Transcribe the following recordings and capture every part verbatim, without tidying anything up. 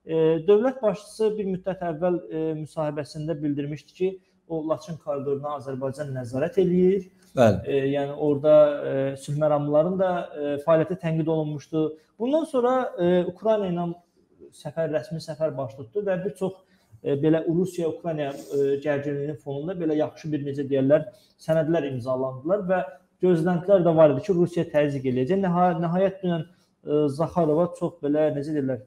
Dövlət başçısı bir müddət əvvəl müsahibəsində bildirmişdi ki, o Laçın koridoruna Azərbaycan nəzarət eləyir. Bəli. Yəni orada sülh məramlıların da fəaliyyəti tənqid olunmuşdu. Bundan sonra Ukrayna ilə səfər, rəsmi səfər baş tutdu və bir çox belə Rusiya-Ukrayna gərginliyinin fonunda belə yaxşı bir necə deyirlər, sənədlər imzalandılar və gözləntilər də var idi ki, Rusiya təzyiq eləyəcək. Nəhayət dünən Zaxarova çox belə necə deyirlər,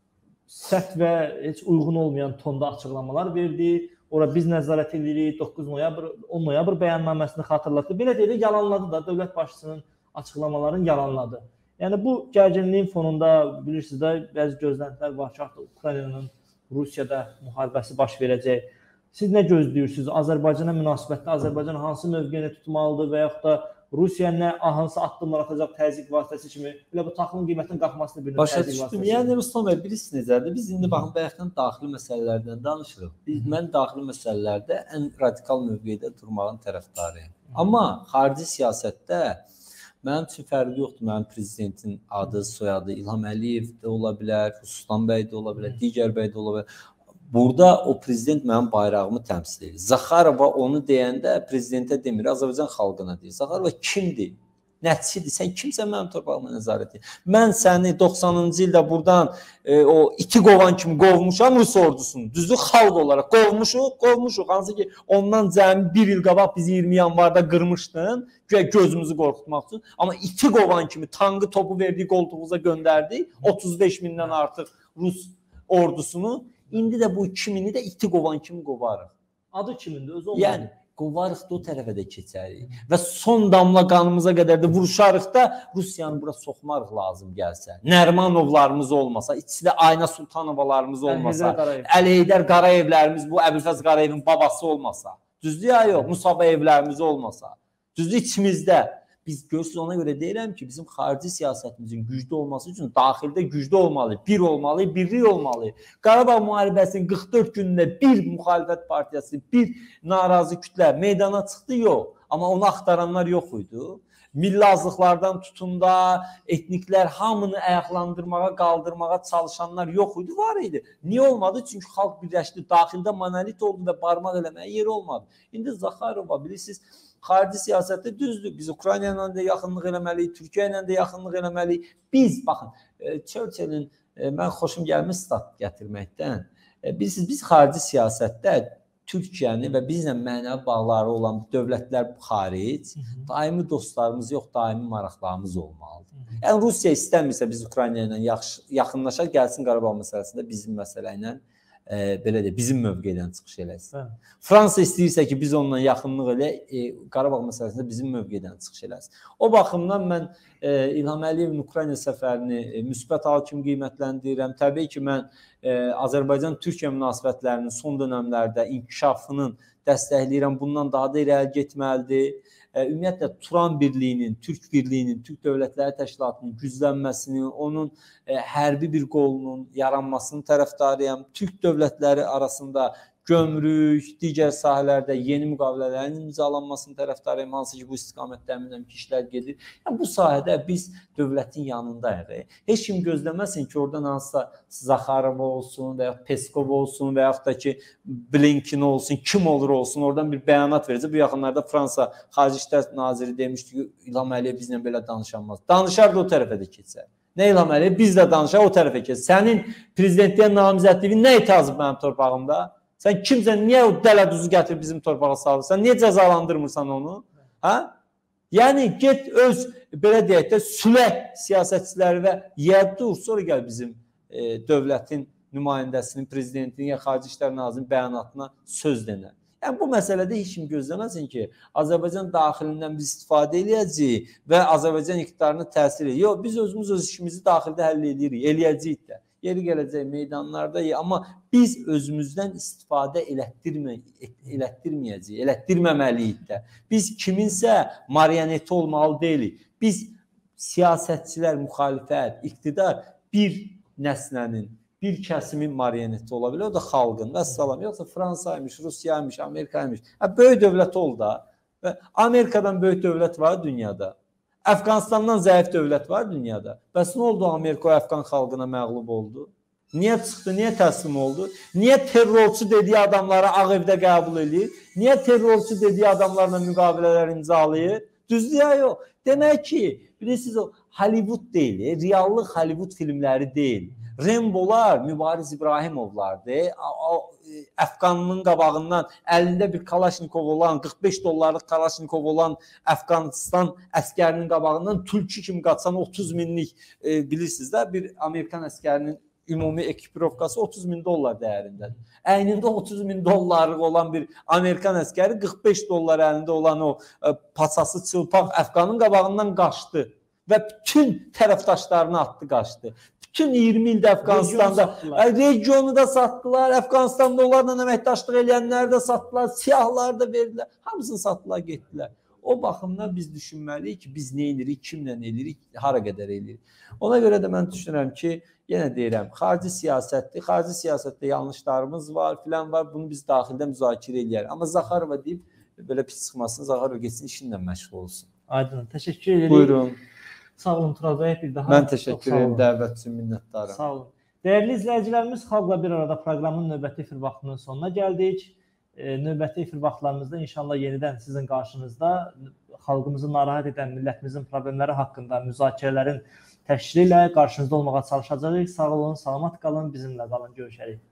sərt və heç uyğun olmayan tonda açıqlamalar verdi. Ora biz nəzarət edirik, doqquz noyabr, on noyabr bəyannaməsini xatırlatdı. Belə deyilir, yalanladı da, dövlət başçısının açıqlamalarını yalanladı. Yəni bu gərginliyin fonunda bilirsiniz də, bəzi gözləntilər var ki, artıq Ukraynanın Rusiyada müharibəsi baş verəcək. Siz nə gözləyirsiniz? Azərbaycana münasibətdə Azərbaycan hansı mövqeyini tutmalıdır və yaxud da Rusiya nə hansı addımlar atacaq təzyiq vasitəsi kimi, belə bu taxılın qiymətinin qalxmasını bir növ təzyiq vasitəsi. Yəni Ruslan bəy, bilirsiniz necədir? Biz indi baxın bayaqdan daxili məsələlərdən danışırıq. Biz, mən daxili məsələlərdə ən radikal mövqedə durmağın tərəfdarıyım. Amma xarici siyasətdə mənim üçün fərqi yoxdur. Mənim prezidentin adı, soyadı İlham Əliyev də ola bilər, Ruslan bəy də ola bilər, digər bəy də ola bilər. Burada o prezident mənim bayrağımı təmsil edir. Zaxarova onu deyəndə prezidentə demir, Azərbaycan xalqına deyir. Zaxarova kimdir? Nəticədir. Sən kimsən mənim torpağıma nəzarət edir? Mən səni doxsanıncı ildə buradan e, o iti qovan kimi qovmuşam Rus ordusunu. Düzdür, xalq olaraq qovmuşuq, qovmuşuq. Hansı ki ondan cəmi bir il qabaq bizi iyirmi yanvarda qırmışdın, gözümüzü qorxutmaq üçün. Amma iti qovan kimi tankı topu verdiyi qoltuğunuza göndərdik. otuz beş mindən artıq Rus ordusunu. İndi də bu iki mini də iti qovan kimi qovarıq. Adı kimindir? Özü olmalı. Yəni, qovarıq da o tərəfə də keçərik. Və son damla qanımıza qədər də vuruşarıq da Rusiyanı bura soxmarıq lazım gəlsə. Nərmanovlarımız olmasa, içində Ayna Sultanovalarımız olmasa, Əliheydər Qarayevlərimiz, bu Əbülfəz Qarayevin babası olmasa, düzdür ya yox, Musaba evlərimiz olmasa, düzdür içimizdə. Biz görürsünüz, ona görə deyirəm ki, bizim xarici siyasətimizin güclü olması üçün daxildə güclü olmalı, bir olmalı, birlik olmalı. Qarabağ müharibəsinin qırx dörd günündə bir müxalifət partiyası, bir narazı kütlə meydana çıxdı, yox. Amma onu axtaranlar yox idi. Milli azlıqlardan tutun da, etniklər hamını ayaqlandırmağa, qaldırmağa çalışanlar yox idi, var idi. Niyə olmadı? Çünki xalq birləşdi, daxildə monolit oldu və barmaq eləməyə yeri olmadı. İndi Zaxarova, bilirsiniz, xarici siyasətdə düzdür. Biz Ukrayna ilə də yaxınlıq eləməliyik, Türkiyə ilə də yaxınlıq eləməliyik. Biz, baxın, Churchillin, mən xoşum gəlmiş stat gətirməkdən, bilirsiniz, biz xarici siyasətdə Türkiyəni və bizlə mənəvi bağları olan dövlətlər xaric, daimi dostlarımız yox, daimi maraqlarımız olmalıdır. Yəni, Rusiya istəmirsə biz Ukrayna ilə yaxınlaşaq, gəlsin Qarabağ məsələsində bizim məsələ ilə E, belə də bizim mövqedən çıxış eləsin. Hə. Fransa istəyirsə ki, biz onunla yaxınlıq elə, e, Qarabağ məsələsində bizim mövqedən çıxış eləsin. O baxımdan mən e, İlham Əliyevin Ukrayna səfərini e, müsbət hal kimi qiymətləndirirəm. Təbii ki, mən e, Azərbaycan-Türkiyə münasibətlərinin son dönəmlərdə inkişafının dəstəkləyirəm. Bundan daha da irəli getməlidir. Ümumiyyətlə Turan birliyinin, Türk birliyinin, Türk Dövlətləri Təşkilatının güclənməsini, onun e, hərbi bir qolunun yaranmasını tərəfdarıyam. Türk dövlətləri arasında gömrük, digər sahələrdə yeni müqavilələrin imzalanmasını tərəfdarıyam, hansı ki bu istiqamətdə əminəm ki işlər gedir. Yəni, bu sahədə biz dövlətin yanındayıq. Heç kim gözləməsin ki, oradan hansısa Zaxarova olsun və ya Peskov olsun və yaxud da ki Blinken olsun, kim olur olsun, oradan bir bəyanat verəcək. Bu yaxınlarda Fransa Xarici İşlər Naziri demişdi ki, İlham Əliyev bizlə belə danışanmaz. Danışar da o tərəfə də keçər. Nə İlham Əliyev? Biz də danışar, o tərəfə keçər. Sənin prezidentliyə namizədliyin nə itirazı mənim torpağımda? Sən kimsən, niyə o dələduzu gətirib bizim torpağa salırsan? Niyə cəzalandırmırsan onu? Hə? Yəni, get öz, belə deyək də, sülək siyasətçiləri və yer dur, sonra gəl bizim e, dövlətin nümayəndəsinin, prezidentinin ya Xarici İşlər Nazirinin bəyanatına söz denər. Yəni, bu məsələdə heç kim gözləməsin ki, Azərbaycan daxilindən biz istifadə eləyəcəyik və Azərbaycan iqtidarına təsir edəcək. Yox, biz özümüz öz işimizi daxildə həll edirik, eləyəcəyik də. Yeri gələcək meydanlarda, amma biz özümüzdən istifadə elətdirmə, elətdirməyəcəyik, elətdirməməliyik də. Biz kiminsə marioneti olmalı deyilik. Biz siyasətçilər, müxalifət, iqtidar bir nəslənin, bir kəsimin marioneti ola bilər, o da xalqın. Vəssalam, yoxsa Fransaymış, Rusiyaymış, Amerikaymış. Böyük dövlət ol da. Amerikadan böyük dövlət var dünyada. Əfqanistandan zəif dövlət var dünyada. Bəs nə oldu Amerika o Əfqan xalqına məğlub oldu? Niyə çıxdı, niyə təslim oldu? Niyə terrorçu dediyi adamları Ağ Evdə qəbul edir? Niyə terrorçu dediyi adamlarla müqavilələr imzalayır? Düzdür ya yox. Demək ki, bilirsiniz o Hollywood deyil, reallıq Hollywood filmləri deyil. Rembolar Mübariz İbrahimovlardır. Əfqanının qabağından əlində bir Kalaşnikov olan, qırx beş dollarlıq Kalaşnikov olan Əfqanistan əskərinin qabağından tülkü kimi qaçan otuz minlik e, bilirsiniz də bir Amerikan əskərinin ümumi ekiprovkası otuz min dollar dəyərindədir. Əynində otuz min dollarlıq olan bir Amerikan əskəri qırx beş dollar əlində olan o e, paçası çılpaq Əfqanın qabağından qaçdı və bütün tərəfdaşlarını atdı, qaçdı. Bütün iyirmi ildə Əfqanistanda regionu da satdılar, Əfqanistanda onlarla əməkdaşlıq eləyənləri də satdılar, siyahları da verdilər, hamısını satdılar, getdilər. O baxımdan biz düşünməliyik ki, biz nə edirik, kimlə edirik, hara qədər edirik. Ona görə də mən düşünürəm ki, yenə deyirəm, xarici siyasətdir, xarici siyasətdə yanlışlarımız var, filan var, bunu biz daxildə müzakirə eləyərik. Amma Zaxarova deyib, belə pis çıxmasın, Zaxarova geçsin, işinlə məşğul olsun. Aydın, təşəkkür ederim. Buyurun. Sağ olun Tural bəy, bir daha. Mən təşəkkür ederim, dəvət üçün minnətdarım. Sağ olun. Dəyərli izləyicilərimiz, Xalqla Bir Arada proqramının növbəti efir vaxtının sonuna gəldik. E, növbəti efir vaxtlarımızda inşallah yenidən sizin qarşınızda xalqımızı narahat edən millətimizin problemləri haqqında müzakirələrin təşkili ilə qarşınızda olmağa çalışacağıq. Sağ olun, salamat qalın, bizimlə qalın, görüşərik.